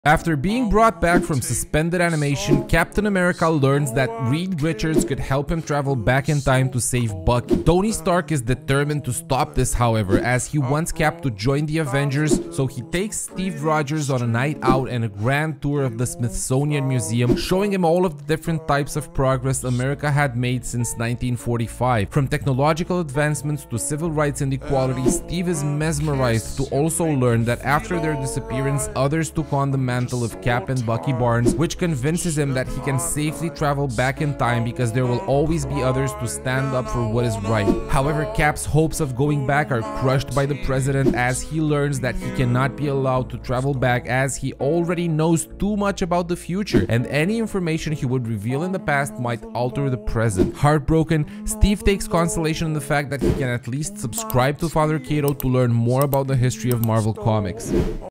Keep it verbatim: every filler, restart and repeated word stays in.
After being brought back from suspended animation, Captain America learns that Reed Richards could help him travel back in time to save Bucky. Tony Stark is determined to stop this, however, as he wants Cap to join the Avengers, so he takes Steve Rogers on a night out and a grand tour of the Smithsonian Museum, showing him all of the different types of progress America had made since nineteen forty-five. From technological advancements to civil rights and equality, Steve is mesmerized to also learn that after their disappearance, others took on the mantle of Cap and Bucky Barnes, which convinces him that he can safely travel back in time because there will always be others to stand up for what is right. However, Cap's hopes of going back are crushed by the president as he learns that he cannot be allowed to travel back as he already knows too much about the future, and any information he would reveal in the past might alter the present. Heartbroken, Steve takes consolation in the fact that he can at least subscribe to Father Cato to learn more about the history of Marvel Comics.